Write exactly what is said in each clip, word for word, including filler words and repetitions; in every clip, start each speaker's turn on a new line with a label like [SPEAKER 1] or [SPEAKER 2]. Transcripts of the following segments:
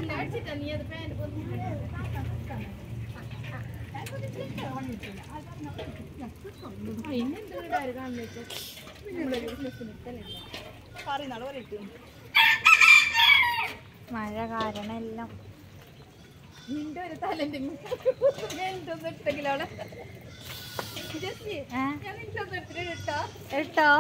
[SPEAKER 1] മഴ കാരണം എല്ലാം
[SPEAKER 2] നിന്റെ ഒരു തലന്റെ കിലോളെ
[SPEAKER 1] ഇട്ടോ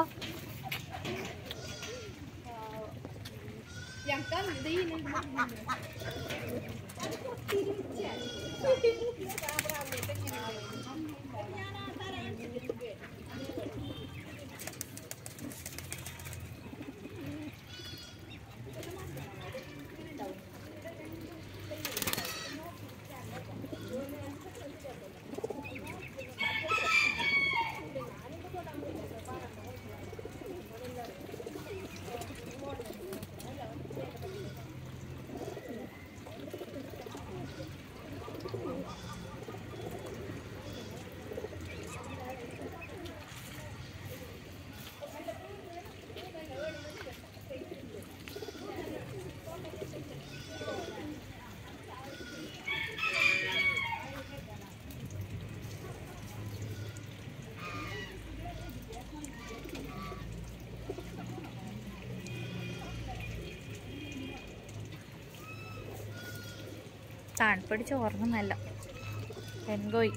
[SPEAKER 1] തണുപ്പടിച്ച് ഉറങ്ങുന്നല്ല പെൺകോയി.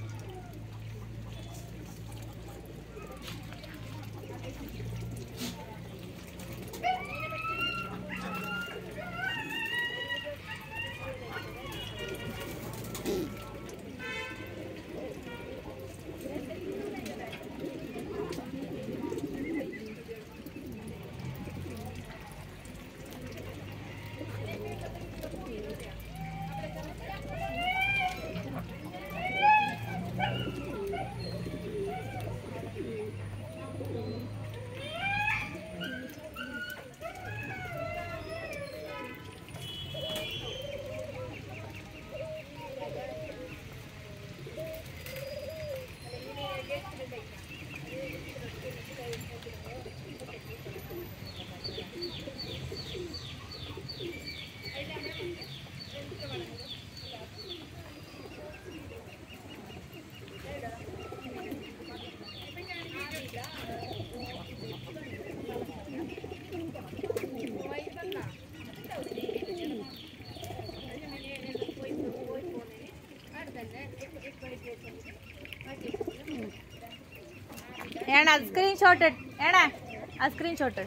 [SPEAKER 1] ഏണ സ്ക്രീൻഷോട്ട് ഏണ ആ സ്ക്രീൻഷോട്ട്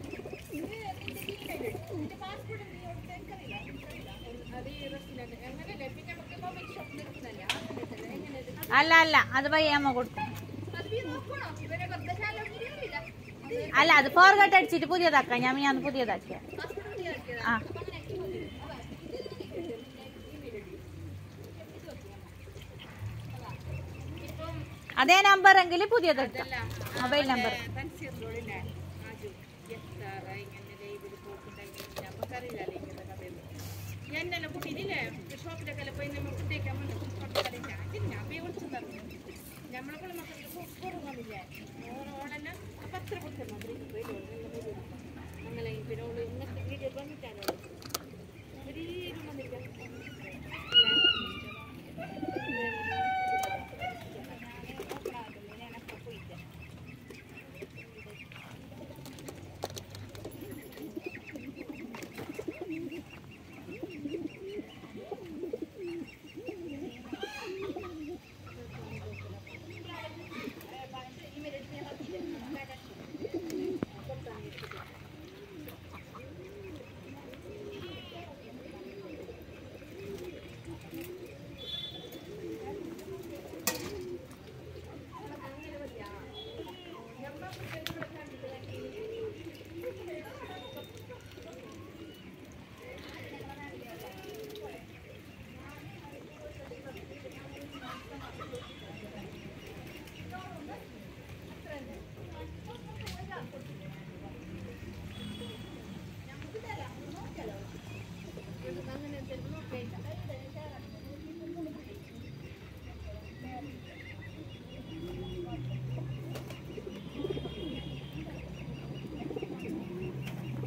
[SPEAKER 1] അല്ല അല്ല അത് പയ്യമ്മ കൊടുക്കും. അല്ല അത് ഫോർഗട്ട് അടിച്ചിട്ട് പുതിയതാക്കാം. ഞാൻ ഞാൻ പുതിയതാക്കിയ ആ അതേ നമ്പർ എങ്കിൽ പുതിയതെടുക്കാം. മൊബൈൽ നമ്പർ
[SPEAKER 2] എന്നെ കുട്ടിയില്ലേ ഷോപ്പിലൊക്കെ പോയി നമ്മൾ ഫുഡേക്കാൻ നമ്മളെ മക്കൾക്ക് കൊടുക്കുന്നില്ലേ ഓളെന്നെ പത്ര കൊടുക്കണം അങ്ങനെ പിന്നെ ഇങ്ങനത്തെ വീഡിയോ വന്നിട്ടാണ്